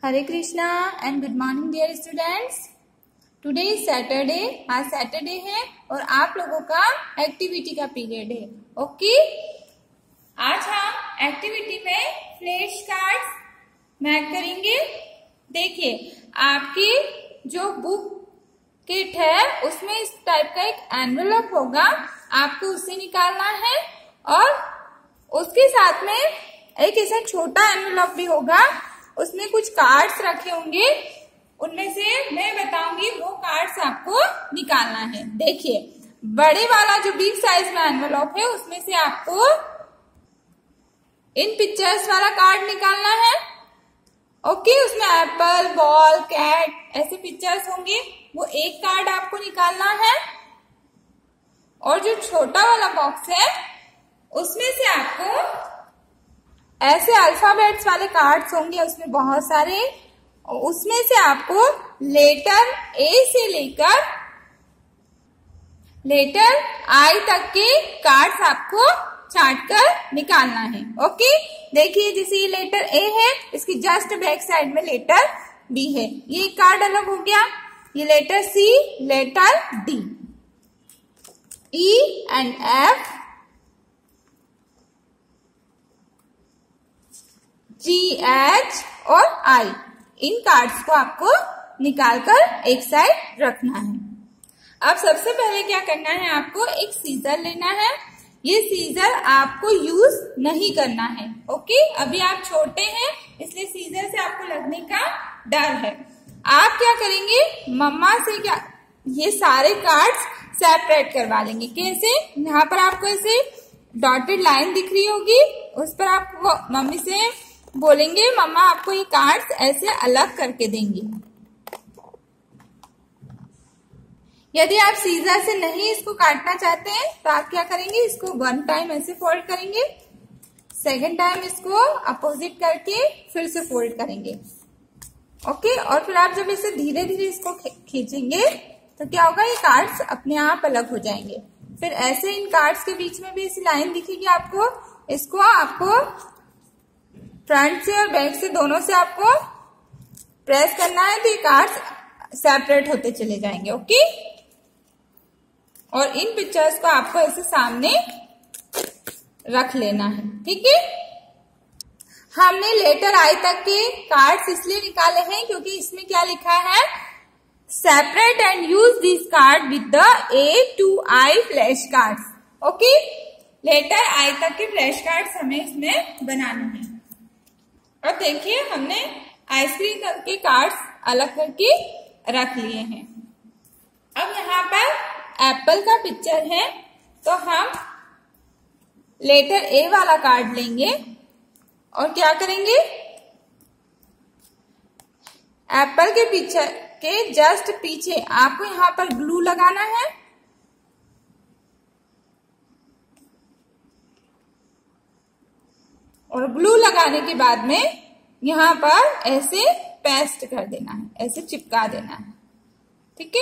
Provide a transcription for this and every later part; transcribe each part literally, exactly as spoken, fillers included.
Hare Krishna and good morning dear students. Today is Saturday. आज Saturday है और आप लोगों का एक्टिविटी का पीरियड है। ओके, आज हम एक्टिविटी में फ्लैश कार्ड्स मैक करेंगे। देखिए, आपकी जो बुक किट है उसमें इस टाइप का एक एनवेलप होगा, आपको उससे निकालना है और उसके साथ में एक ऐसा छोटा एनवेलप भी होगा, उसमें कुछ कार्ड्स रखे होंगे। उनमें से मैं बताऊंगी वो कार्ड्स आपको निकालना है। देखिए, बड़े वाला जो बिग साइज में एनवेलप है उसमें से आपको इन पिक्चर्स वाला कार्ड निकालना है। ओके, उसमें एप्पल, बॉल, कैट ऐसे पिक्चर्स होंगे, वो एक कार्ड आपको निकालना है। और जो छोटा वाला बॉक्स है उसमें से आपको ऐसे अल्फाबेट्स वाले कार्ड्स होंगे, उसमें बहुत सारे। उसमें से आपको लेटर ए से लेकर लेटर आई तक के कार्ड्स आपको छांट कर निकालना है। ओके, देखिए, जैसे ये लेटर ए है, इसकी जस्ट बैक साइड में लेटर बी है, ये कार्ड अलग हो गया। ये letter C, letter D, E and F, G, H और आई, इन कार्ड्स को आपको निकालकर एक साइड रखना है। अब सबसे पहले क्या करना है, आपको एक सीजर लेना है। ये सीजर आपको यूज नहीं करना है। ओके, अभी आप छोटे हैं इसलिए सीजर से आपको लगने का डर है। आप क्या करेंगे, मम्मा से क्या ये सारे कार्ड्स सेपरेट करवा लेंगे। कैसे, यहाँ पर आपको ऐसे डॉटेड लाइन दिख रही होगी, उस पर आप वो मम्मी से बोलेंगे, मम्मा आपको ये कार्ड्स ऐसे अलग करके देंगी। यदि आप सीजर से नहीं इसको काटना चाहते हैं तो आप क्या करेंगे, इसको वन टाइम ऐसे फोल्ड करेंगे, सेकेंड टाइम इसको अपोजिट करके फिर से फोल्ड करेंगे। ओके, और फिर आप जब इसे धीरे धीरे इसको खींचेंगे तो क्या होगा, ये कार्ड्स अपने आप अलग हो जाएंगे। फिर ऐसे इन कार्ड्स के बीच में भी ऐसी लाइन दिखेगी आपको, इसको आपको फ्रंट से और बैक से दोनों से आपको प्रेस करना है तो ये कार्ड्स सेपरेट होते चले जाएंगे। ओके, और इन पिक्चर्स को आपको ऐसे सामने रख लेना है। ठीक है, हमने लेटर आई तक के कार्ड्स इसलिए निकाले हैं क्योंकि इसमें क्या लिखा है, separate and use this card with the A to I flash cards. Okay, letter I तक के फ्लैश कार्ड्स हमें इसमें बनाने हैं। और देखिए, हमने आइसक्रीम के कार्ड्स अलग करके रख लिए हैं। अब यहाँ पर एप्पल का पिक्चर है तो हम लेटर ए वाला कार्ड लेंगे और क्या करेंगे, एप्पल के पिक्चर के जस्ट पीछे आपको यहाँ पर ग्लू लगाना है। और ग्लू लगाने के बाद में यहाँ पर ऐसे पेस्ट कर देना है, ऐसे चिपका देना है। ठीक है,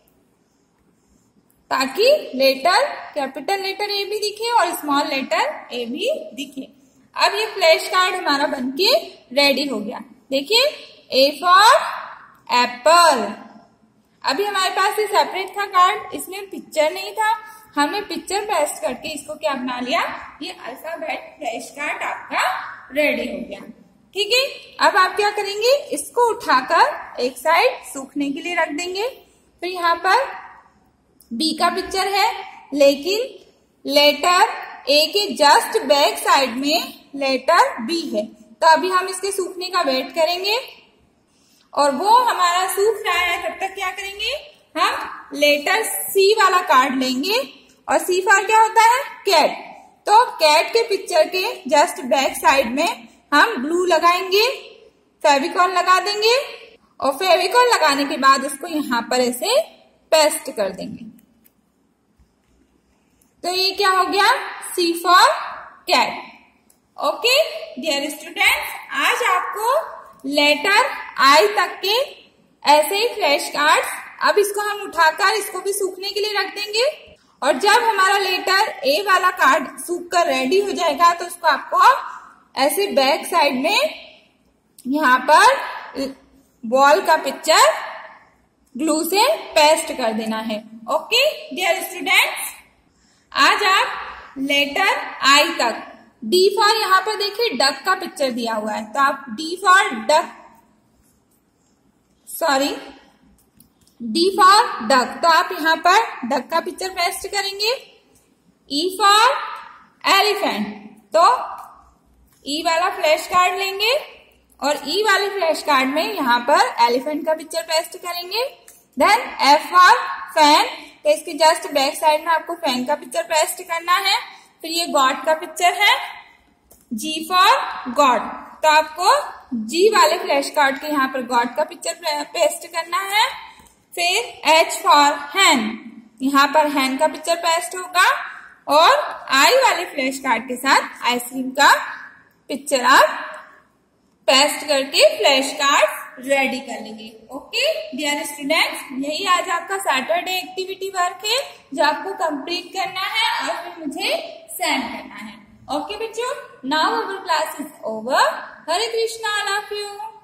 ताकि लेटर कैपिटल लेटर ए भी दिखे और स्मॉल लेटर ए भी दिखे। अब ये फ्लैश कार्ड हमारा बनके रेडी हो गया। देखिए, ए फॉर एप्पल। अभी हमारे पास ये सेपरेट था कार्ड, इसमें पिक्चर नहीं था, हमने पिक्चर पेस्ट करके इसको क्या बना लिया, ये अल्फाबेट फ्लैश कार्ड आपका रेडी हो गया। ठीक है, अब आप क्या करेंगे, इसको उठाकर एक साइड सूखने के लिए रख देंगे। फिर यहाँ पर बी का पिक्चर है, लेकिन लेटर ए के जस्ट बैक साइड में लेटर बी है, तो अभी हम इसके सूखने का वेट करेंगे। और वो हमारा सूख रहा है, तब तक क्या करेंगे, हम लेटर सी वाला कार्ड लेंगे। और सी फॉर क्या होता है, कैट। तो कैट के पिक्चर के जस्ट बैक साइड में हम ग्लू लगाएंगे, फेविकॉल लगा देंगे और फेविकॉल लगाने के बाद इसको यहाँ पर ऐसे पेस्ट कर देंगे। तो ये क्या हो गया, C for cat. Okay dear students, आज आपको लेटर आई तक के ऐसे ही फ्लैश कार्ड्स, अब इसको हम उठाकर इसको भी सूखने के लिए रख देंगे। और जब हमारा लेटर ए वाला कार्ड सूख कर रेडी हो जाएगा तो उसको आपको ऐसे बैक साइड में यहाँ पर बॉल का पिक्चर ग्लू से पेस्ट कर देना है। ओके डियर स्टूडेंट्स, आज आप लेटर आई तक, डी फॉर यहाँ पर देखिए डक का पिक्चर दिया हुआ है, तो आप D for duck, sorry D for duck, तो आप यहाँ पर डक का पिक्चर पेस्ट करेंगे। ई फॉर एलिफेंट, तो ई वाला फ्लैश कार्ड लेंगे और ई वाले फ्लैश कार्ड में यहाँ पर एलिफेंट का पिक्चर पेस्ट करेंगे। देन एफ फॉर फैन, तो इसके जस्ट बैक साइड में आपको फैन का पिक्चर पेस्ट करना है। फिर ये गॉड का पिक्चर है। जी फॉर गॉड, तो आपको जी वाले फ्लैश कार्ड के यहाँ पर गॉड का पिक्चर पेस्ट करना है। फिर एच फॉर हैन, यहाँ पर हैन का पिक्चर पेस्ट होगा और आई वाले फ्लैश कार्ड के साथ आइसक्रीम का पिक्चर आप पेस्ट करके फ्लैश कार्ड रेडी कर लेंगे। ओके डियर स्टूडेंट्स, यही आज आपका सैटरडे एक्टिविटी वर्क है जो आपको कंप्लीट करना है और फिर मुझे सेंड करना है। ओके बच्चों, now our class is over. Hare Krishna, I love you.